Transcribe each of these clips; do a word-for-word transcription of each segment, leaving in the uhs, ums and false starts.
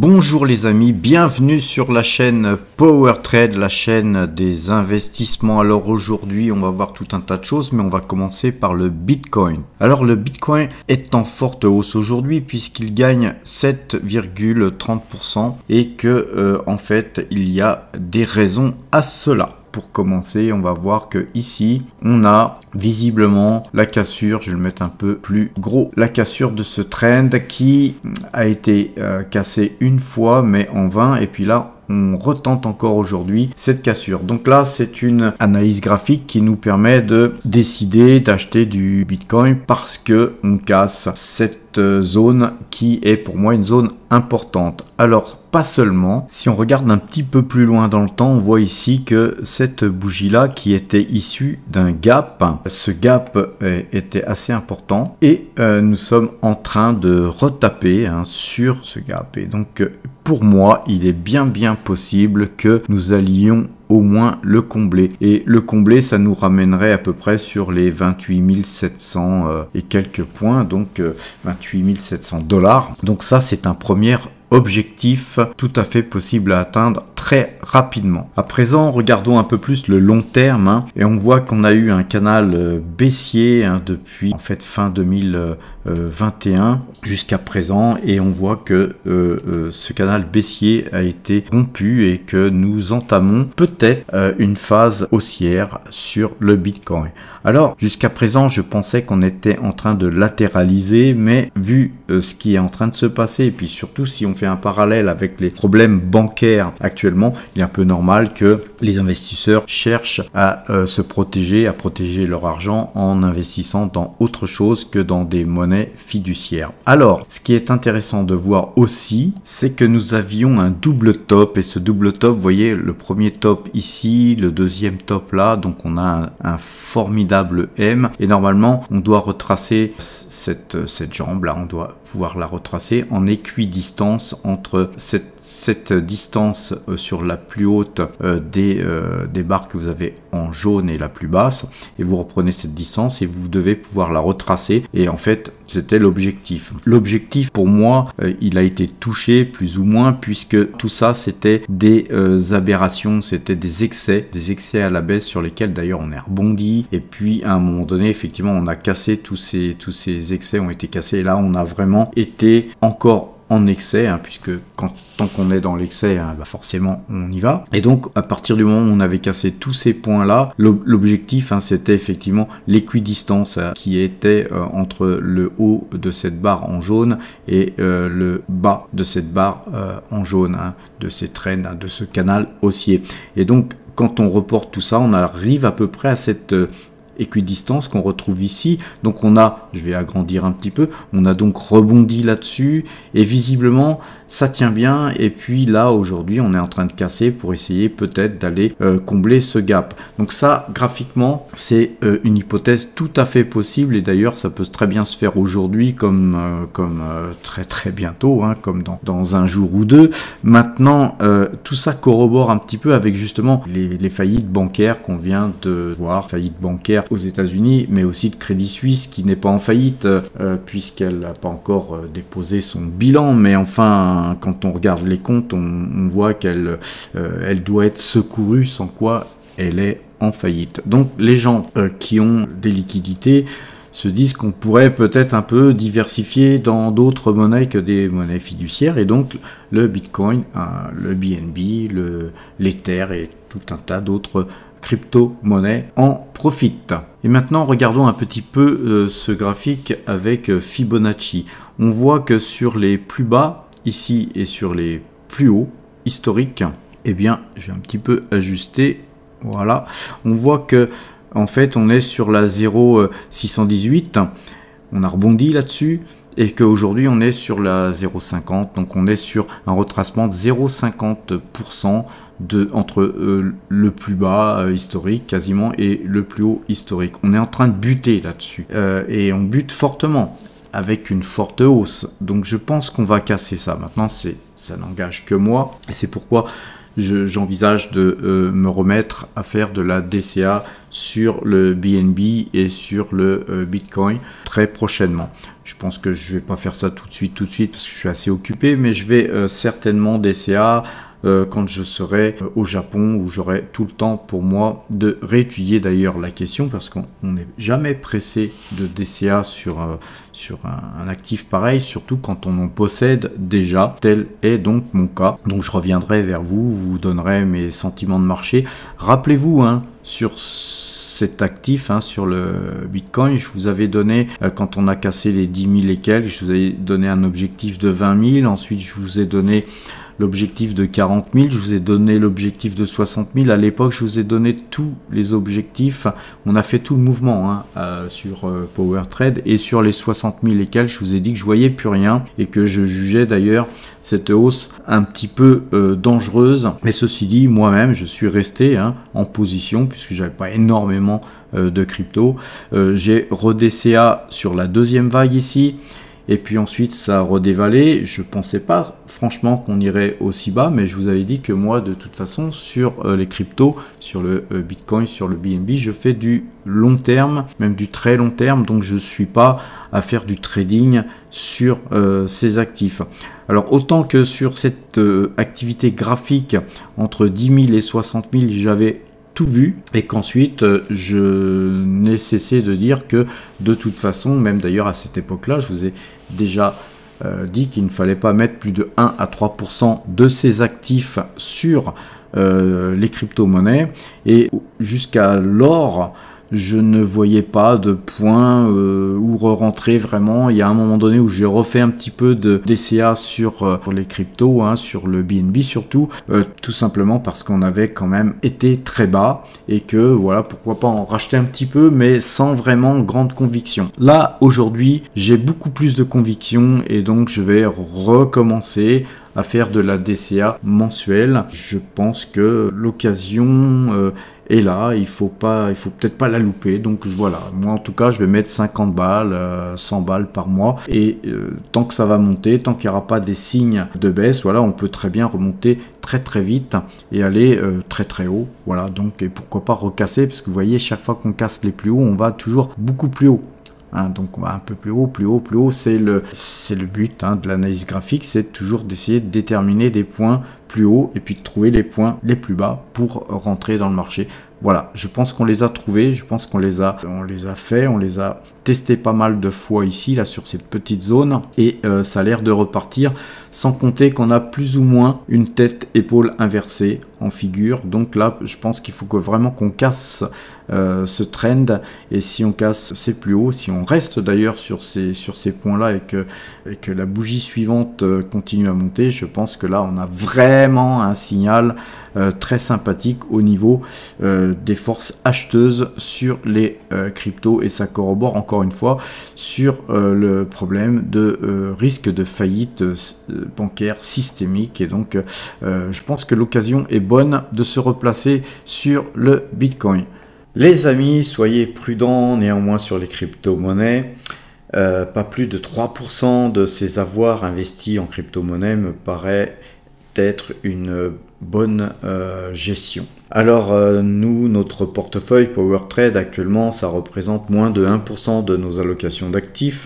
Bonjour les amis, bienvenue sur la chaîne Power Trade, la chaîne des investissements. Alors aujourd'hui on va voir tout un tas de choses, mais on va commencer par le Bitcoin. Alors le Bitcoin est en forte hausse aujourd'hui puisqu'il gagne sept virgule trente pour cent et que euh, en fait il y a des raisons à cela. Pour commencer, on va voir que ici, on a visiblement la cassure, je vais le mettre un peu plus gros, la cassure de ce trend qui a été euh, cassé une fois, mais en vain. Et puis là, on retente encore aujourd'hui cette cassure. Donc là, c'est une analyse graphique qui nous permet de décider d'acheter du Bitcoin parce que on casse cette zone qui est pour moi une zone importante. Alors, pas seulement, si on regarde un petit peu plus loin dans le temps, on voit ici que cette bougie-là qui était issue d'un gap, ce gap euh, était assez important et euh, nous sommes en train de retaper hein, sur ce gap. Et donc, pour moi, il est bien bien possible que nous allions au moins le combler. Et le combler, ça nous ramènerait à peu près sur les vingt-huit mille sept cents euh, et quelques points, donc euh, vingt-huit mille sept cents dollars. Donc ça, c'est un premier objectif tout à fait possible à atteindre très rapidement. À présent, regardons un peu plus le long terme hein, et on voit qu'on a eu un canal euh, baissier hein, depuis en fait fin deux mille vingt et un jusqu'à présent et on voit que euh, euh, ce canal baissier a été rompu et que nous entamons peut-être euh, une phase haussière sur le Bitcoin. Alors jusqu'à présent je pensais qu'on était en train de latéraliser, mais vu euh, ce qui est en train de se passer et puis surtout si on fait un parallèle avec les problèmes bancaires actuellement, il est un peu normal que les investisseurs cherchent à euh, se protéger, à protéger leur argent en investissant dans autre chose que dans des monnaies fiduciaires. Alors, ce qui est intéressant de voir aussi, c'est que nous avions un double top et ce double top, vous voyez le premier top ici, le deuxième top là, donc on a un, un formidable M et normalement on doit retracer cette, cette jambe là, on doit pouvoir la retracer en équidistance entre cette, cette distance euh, sur la plus haute euh, des, euh, des barres que vous avez en jaune et la plus basse et vous reprenez cette distance et vous devez pouvoir la retracer et en fait c'était l'objectif. L'objectif pour moi euh, il a été touché plus ou moins puisque tout ça c'était des euh, aberrations, c'était des excès, des excès à la baisse sur lesquels d'ailleurs on est rebondi et puis à un moment donné effectivement on a cassé tous ces, tous ces excès ont été cassés et là on a vraiment été encore en excès hein, puisque quand, tant qu'on est dans l'excès hein, bah forcément on y va et donc à partir du moment où on avait cassé tous ces points là l'objectif hein, c'était effectivement l'équidistance hein, qui était euh, entre le haut de cette barre en jaune et euh, le bas de cette barre euh, en jaune hein, de ces traînes hein, de ce canal haussier et donc quand on reporte tout ça on arrive à peu près à cette euh, équidistance qu'on retrouve ici. Donc on a, je vais agrandir un petit peu, on a donc rebondi là-dessus et visiblement ça tient bien et puis là aujourd'hui on est en train de casser pour essayer peut-être d'aller euh, combler ce gap. Donc ça graphiquement c'est euh, une hypothèse tout à fait possible et d'ailleurs ça peut très bien se faire aujourd'hui comme, euh, comme euh, très très bientôt, hein, comme dans, dans un jour ou deux. Maintenant euh, tout ça corrobore un petit peu avec justement les, les faillites bancaires qu'on vient de voir, faillites bancaires aux États-Unis, mais aussi de Crédit Suisse qui n'est pas en faillite euh, puisqu'elle n'a pas encore euh, déposé son bilan, mais enfin quand on regarde les comptes, on, on voit qu'elle euh, elle doit être secourue, sans quoi elle est en faillite. Donc les gens euh, qui ont des liquidités se disent qu'on pourrait peut-être un peu diversifier dans d'autres monnaies que des monnaies fiduciaires et donc le Bitcoin, euh, le B N B, le l'Ether et tout un tas d'autres crypto-monnaies en profitent. Et maintenant regardons un petit peu euh, ce graphique avec euh, Fibonacci. On voit que sur les plus bas ici et sur les plus hauts historiques, eh bien je vais un petit peu ajuster, voilà, on voit que en fait on est sur la zéro virgule six cent dix-huit, on a rebondi là-dessus et qu'aujourd'hui on est sur la zéro virgule cinquante, donc on est sur un retracement de zéro virgule cinquante pour cent de, entre euh, le plus bas euh, historique quasiment et le plus haut historique. On est en train de buter là-dessus euh, et on bute fortement avec une forte hausse, donc je pense qu'on va casser ça. Maintenant c'est ça n'engage que moi et c'est pourquoi j'envisage de euh, me remettre à faire de la D C A sur le B N B et sur le euh, Bitcoin très prochainement. Je pense que je vais pas faire ça tout de suite, tout de suite parce que je suis assez occupé, mais je vais euh, certainement D C A euh, quand je serai euh, au Japon, où j'aurai tout le temps pour moi de réétudier d'ailleurs la question, parce qu'on n'est jamais pressé de D C A sur, euh, sur un, un actif pareil, surtout quand on en possède déjà, tel est donc mon cas. Donc je reviendrai vers vous, vous donnerai mes sentiments de marché. Rappelez-vous, hein, sur cet actif, hein, sur le Bitcoin, je vous avais donné, euh, quand on a cassé les dix mille et quelques, je vous avais donné un objectif de vingt mille, ensuite je vous ai donné l'objectif de quarante mille, je vous ai donné l'objectif de soixante mille. À l'époque, je vous ai donné tous les objectifs. On a fait tout le mouvement, hein, euh, sur euh, PowerTrade, et sur les soixante mille et quelques, je vous ai dit que je voyais plus rien et que je jugeais d'ailleurs cette hausse un petit peu euh, dangereuse. Mais ceci dit, moi-même, je suis resté, hein, en position puisque j'avais pas énormément euh, de crypto. Euh, j'ai re-D C A sur la deuxième vague ici. Et puis ensuite ça a redévalé. Je pensais pas franchement qu'on irait aussi bas, mais je vous avais dit que moi de toute façon sur euh, les cryptos, sur le euh, Bitcoin, sur le B N B, je fais du long terme, même du très long terme, donc je suis pas à faire du trading sur euh, ces actifs. Alors autant que sur cette euh, activité graphique entre dix mille et soixante mille, j'avais tout vu, et qu'ensuite euh, je n'ai cessé de dire que de toute façon, même d'ailleurs à cette époque là, je vous ai déjà euh, dit qu'il ne fallait pas mettre plus de un à trois pour cent de ces actifs sur euh, les crypto-monnaies, et jusqu'à l'or je ne voyais pas de point euh, où re-rentrer vraiment. Il y a un moment donné où j'ai refait un petit peu de D C A sur euh, les cryptos, hein, sur le B N B surtout, euh, tout simplement parce qu'on avait quand même été très bas, et que voilà, pourquoi pas en racheter un petit peu, mais sans vraiment grande conviction. Là aujourd'hui j'ai beaucoup plus de conviction, et donc je vais recommencer à faire de la D C A mensuelle. Je pense que l'occasion euh, est là, il faut pas, il faut peut-être pas la louper. Donc voilà, moi en tout cas je vais mettre cinquante balles, euh, cent balles par mois, et euh, tant que ça va monter, tant qu'il n'y aura pas des signes de baisse, voilà, on peut très bien remonter très très vite et aller euh, très très haut. Voilà, donc et pourquoi pas recasser, parce que vous voyez, chaque fois qu'on casse les plus hauts, on va toujours beaucoup plus haut. Hein, donc on va un peu plus haut, plus haut, plus haut. C'est le, c'est le but, hein, de l'analyse graphique, c'est toujours d'essayer de déterminer des points plus hauts et puis de trouver les points les plus bas pour rentrer dans le marché. Voilà, je pense qu'on les a trouvés, je pense qu'on les a, on les a fait, on les a testés pas mal de fois ici, là, sur cette petite zone, et euh, ça a l'air de repartir, sans compter qu'on a plus ou moins une tête-épaule inversée en figure. Donc là, je pense qu'il faut que vraiment qu'on casse euh, ce trend, et si on casse ces plus hauts, si on reste d'ailleurs sur ces, sur ces points-là, et que, et que la bougie suivante euh, continue à monter, je pense que là, on a vraiment un signal euh, très sympathique au niveau euh, des forces acheteuses sur les euh, cryptos, et ça corrobore encore une fois sur euh, le problème de euh, risque de faillite euh, bancaire systémique. Et donc euh, je pense que l'occasion est bonne de se replacer sur le Bitcoin. Les amis, soyez prudents néanmoins sur les crypto-monnaies. Euh, pas plus de trois pour cent de ces avoirs investis en crypto-monnaie me paraît être une bonne euh, gestion. Alors euh, nous, notre portefeuille PowerTrade actuellement, ça représente moins de un pour cent de nos allocations d'actifs.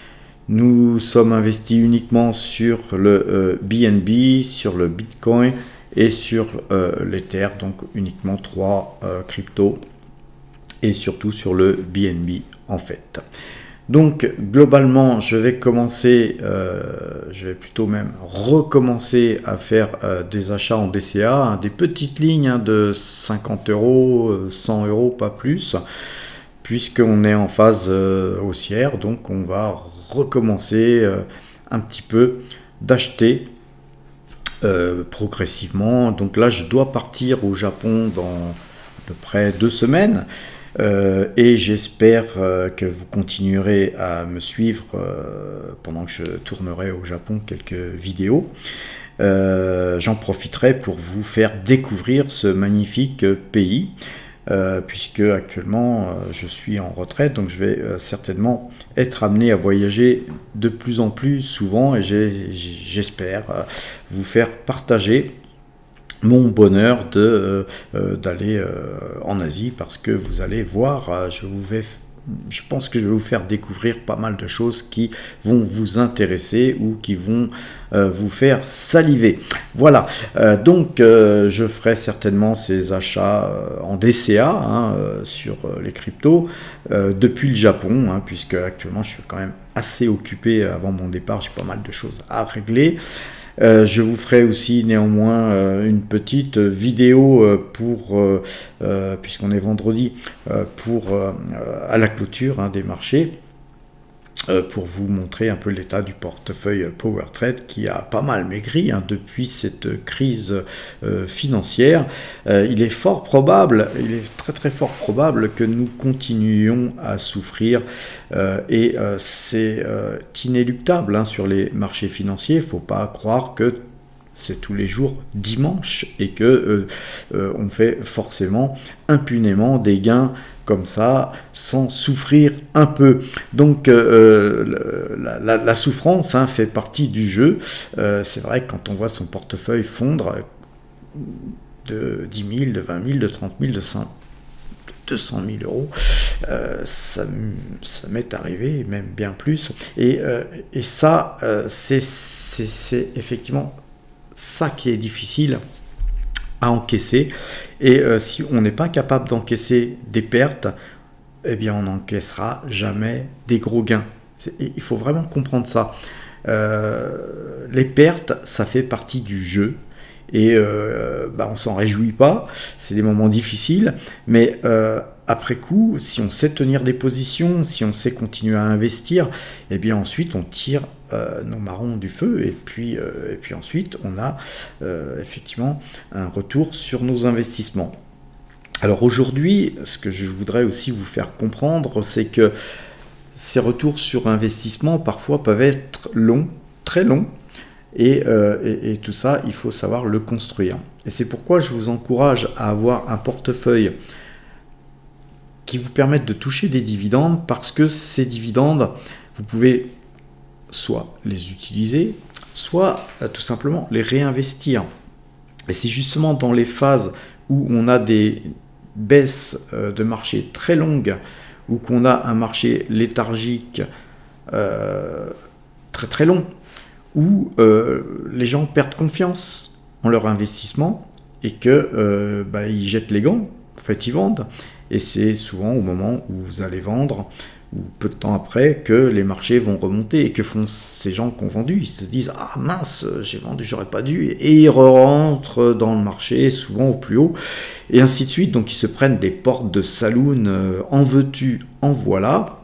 Nous sommes investis uniquement sur le euh, B N B, sur le Bitcoin et sur euh, l'Ether, donc uniquement trois euh, cryptos, et surtout sur le B N B en fait. Donc globalement, je vais commencer, euh, je vais plutôt même recommencer à faire euh, des achats en D C A, hein, des petites lignes, hein, de cinquante euros, cent euros, pas plus, puisqu'on est en phase euh, haussière. Donc on va recommencer euh, un petit peu d'acheter euh, progressivement. Donc là, je dois partir au Japon dans à peu près deux semaines. Euh, et j'espère euh, que vous continuerez à me suivre euh, pendant que je tournerai au Japon quelques vidéos. Euh, j'en profiterai pour vous faire découvrir ce magnifique pays, euh, puisque actuellement euh, je suis en retraite, donc je vais euh, certainement être amené à voyager de plus en plus souvent, et j'espère euh, vous faire partager mon bonheur de euh, euh, d'aller euh, en Asie, parce que vous allez voir, euh, je vous vais je pense que je vais vous faire découvrir pas mal de choses qui vont vous intéresser ou qui vont euh, vous faire saliver. Voilà, euh, donc euh, je ferai certainement ces achats euh, en D C A hein, euh, sur euh, les cryptos euh, depuis le Japon, hein, puisque actuellement je suis quand même assez occupé avant mon départ, j'ai pas mal de choses à régler. Euh, je vous ferai aussi néanmoins euh, une petite vidéo euh, pour, euh, euh, puisqu'on est vendredi, euh, pour euh, à la clôture hein, des marchés, euh, pour vous montrer un peu l'état du portefeuille PowerTrade qui a pas mal maigri hein, depuis cette crise euh, financière. Euh, il est fort probable, il est très très fort probable que nous continuions à souffrir euh, et euh, c'est euh, inéluctable hein, sur les marchés financiers. Il ne faut pas croire que c'est tous les jours dimanche et que euh, euh, on fait forcément impunément des gains comme ça, sans souffrir un peu. Donc euh, la, la, la souffrance hein, fait partie du jeu. Euh, c'est vrai que quand on voit son portefeuille fondre de dix mille, de vingt mille, de trente mille, de deux cent mille euros, euh, ça, ça m'est arrivé, même bien plus. Et, euh, et ça, euh, c'est effectivement ça qui est difficile à encaisser. Et euh, si on n'est pas capable d'encaisser des pertes, eh bien on n'encaissera jamais des gros gains. Il faut vraiment comprendre ça. Euh, les pertes, ça fait partie du jeu. Et euh, bah, on s'en réjouit pas, c'est des moments difficiles, mais euh, après coup, si on sait tenir des positions, si on sait continuer à investir, et bien ensuite on tire euh, nos marrons du feu, et puis, euh, et puis ensuite on a euh, effectivement un retour sur nos investissements. Alors aujourd'hui, ce que je voudrais aussi vous faire comprendre, c'est que ces retours sur investissement parfois peuvent être longs, très longs, Et, euh, et, et tout ça, il faut savoir le construire. Et c'est pourquoi je vous encourage à avoir un portefeuille qui vous permette de toucher des dividendes, parce que ces dividendes, vous pouvez soit les utiliser, soit euh, tout simplement les réinvestir. Et c'est justement dans les phases où on a des baisses euh, de marché très longues, ou qu'on a un marché léthargique euh, très très long, où euh, les gens perdent confiance en leur investissement et que euh, bah, ils jettent les gants, en fait ils vendent. Et c'est souvent au moment où vous allez vendre, ou peu de temps après, que les marchés vont remonter. Et que font ces gens qui ont vendu? Ils se disent « Ah mince, j'ai vendu, j'aurais pas dû ». Et ils rentrent dans le marché, souvent au plus haut, et ainsi de suite. Donc ils se prennent des portes de saloon, euh, en veux-tu, en voilà.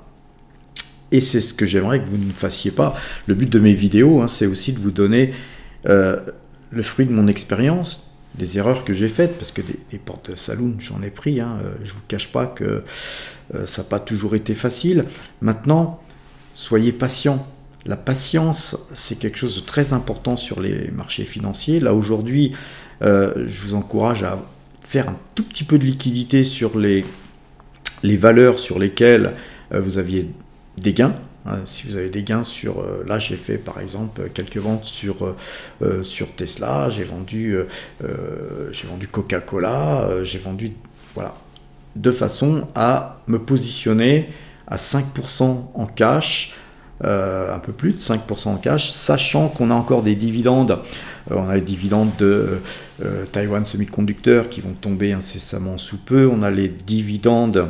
Et c'est ce que j'aimerais que vous ne fassiez pas. Le but de mes vidéos, hein, c'est aussi de vous donner euh, le fruit de mon expérience, des erreurs que j'ai faites, parce que des, des portes de saloon, j'en ai pris. Hein, euh, je ne vous cache pas que euh, ça n'a pas toujours été facile. Maintenant, soyez patient. La patience, c'est quelque chose de très important sur les marchés financiers. Là, aujourd'hui, euh, je vous encourage à faire un tout petit peu de liquidité sur les, les valeurs sur lesquelles euh, vous aviez des gains. Si vous avez des gains sur, euh, là j'ai fait par exemple quelques ventes sur, euh, sur Tesla, j'ai vendu, euh, j'ai vendu Coca-Cola, euh, j'ai vendu, voilà, de façon à me positionner à cinq pour cent en cash, euh, un peu plus de cinq pour cent en cash, sachant qu'on a encore des dividendes, euh, on a les dividendes de euh, Taiwan Semiconductor qui vont tomber incessamment sous peu, on a les dividendes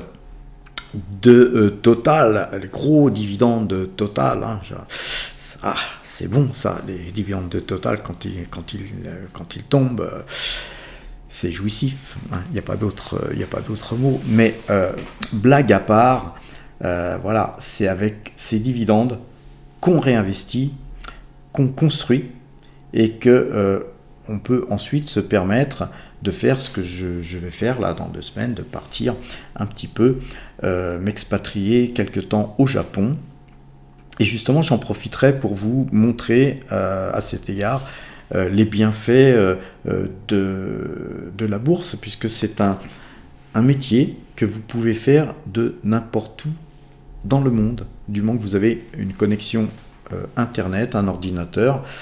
de euh, Total, les gros dividendes de Total, hein, ah, c'est bon ça, les dividendes de Total quand ils, quand ils, quand ils tombent, euh, c'est jouissif, il hein, n'y a pas d'autre mot, mais euh, blague à part, euh, voilà, c'est avec ces dividendes qu'on réinvestit, qu'on construit, et que euh, on peut ensuite se permettre de faire ce que je, je vais faire là dans deux semaines, de partir un petit peu, euh, m'expatrier quelque temps au Japon. Et justement, j'en profiterai pour vous montrer euh, à cet égard euh, les bienfaits euh, de, de la bourse, puisque c'est un, un métier que vous pouvez faire de n'importe où dans le monde, du moment que vous avez une connexion euh, Internet, un ordinateur,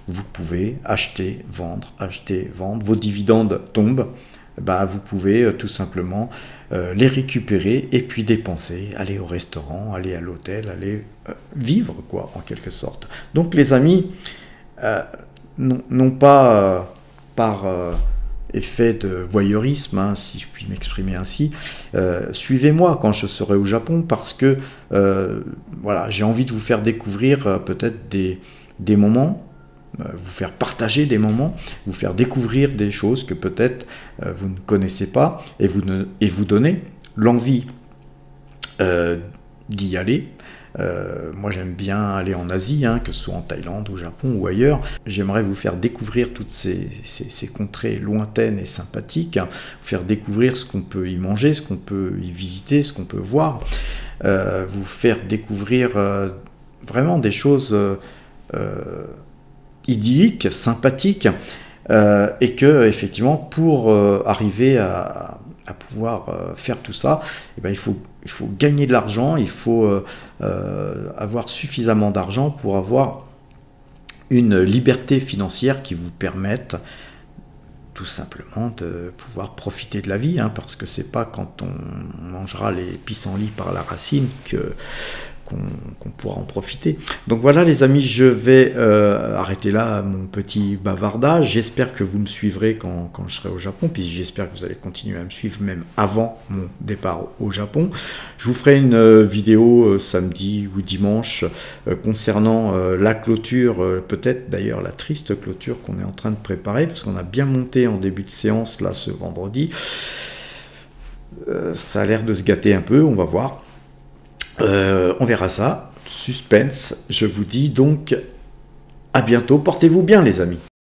vous pouvez acheter, vendre, acheter, vendre, vos dividendes tombent, bah, vous pouvez euh, tout simplement euh, les récupérer et puis dépenser, aller au restaurant, aller à l'hôtel, aller euh, vivre, quoi, en quelque sorte. Donc les amis, euh, non, non pas euh, par euh, effet de voyeurisme, hein, si je puis m'exprimer ainsi, euh, suivez-moi quand je serai au Japon, parce que euh, voilà, j'ai envie de vous faire découvrir euh, peut-être des, des moments, euh, vous faire partager des moments, vous faire découvrir des choses que peut-être euh, vous ne connaissez pas, et vous, ne, et vous donner l'envie euh, d'y aller. Euh, moi j'aime bien aller en Asie, hein, que ce soit en Thaïlande, au Japon ou ailleurs. J'aimerais vous faire découvrir toutes ces, ces, ces contrées lointaines et sympathiques, hein, vous faire découvrir ce qu'on peut y manger, ce qu'on peut y visiter, ce qu'on peut voir, euh, vous faire découvrir euh, vraiment des choses euh, euh, idylliques, sympathiques, euh, et que effectivement pour euh, arriver à, à pouvoir euh, faire tout ça, eh ben, il faut Il faut gagner de l'argent, il faut euh, euh, avoir suffisamment d'argent pour avoir une liberté financière qui vous permette tout simplement de pouvoir profiter de la vie, hein, parce que c'est pas quand on mangera les pissenlits par la racine que qu'on qu'on pourra en profiter. Donc voilà les amis, je vais euh, arrêter là mon petit bavardage. J'espère que vous me suivrez quand, quand je serai au Japon, puis j'espère que vous allez continuer à me suivre même avant mon départ au Japon. Je vous ferai une euh, vidéo euh, samedi ou dimanche euh, concernant euh, la clôture, euh, peut-être d'ailleurs la triste clôture qu'on est en train de préparer, parce qu'on a bien monté en début de séance là ce vendredi. Euh, ça a l'air de se gâter un peu, on va voir. Euh, on verra ça, suspense. Je vous dis donc à bientôt, portez-vous bien les amis.